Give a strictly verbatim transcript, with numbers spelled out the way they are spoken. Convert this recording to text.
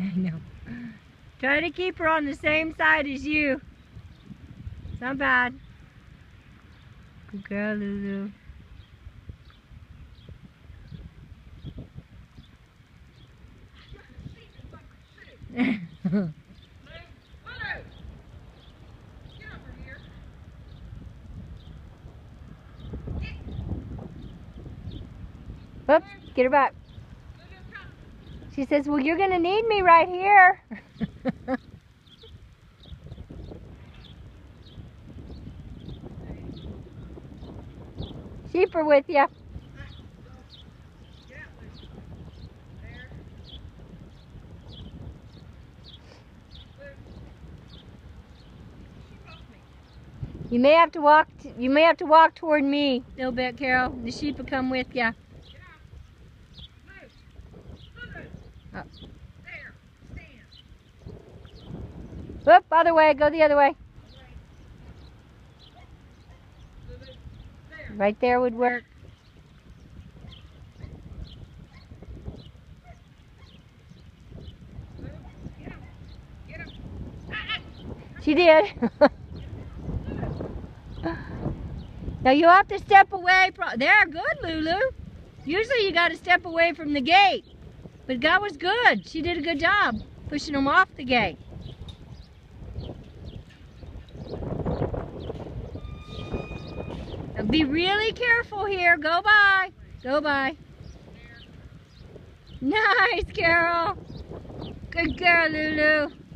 I know. Try to keep her on the same side as you. It's not bad. Good girl, Lulu. Oops, get her back. She says, well, you're going to need me right here. Sheep are with you. You may have to walk. T you may have to walk toward me a little bit, Carol. The sheep will come with you. Oh. Whoop! Other way. Go the other way. Right there would work. She did. Now you have to step away from there. Good, Lulu. Usually you got to step away from the gate, but that was good. She did a good job pushing them off the gate. Now be really careful here. Go by. Go by. Nice, Carol. Good girl, Lulu.